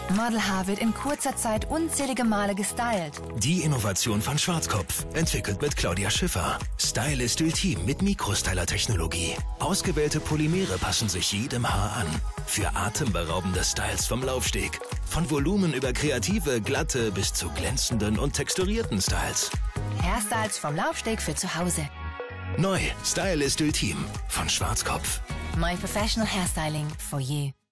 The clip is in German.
Modelhaar wird in kurzer Zeit unzählige Male gestylt. Die Innovation von Schwarzkopf, entwickelt mit Claudia Schiffer. Stylist Ultim mit Mikrostyler-Technologie. Ausgewählte Polymere passen sich jedem Haar an. Für atemberaubende Styles vom Laufsteg. Von Volumen über kreative, glatte bis zu glänzenden und texturierten Styles. Hairstyles vom Laufsteg für zu Hause. Neu, Stylist Ultim von Schwarzkopf. My professional hairstyling for you.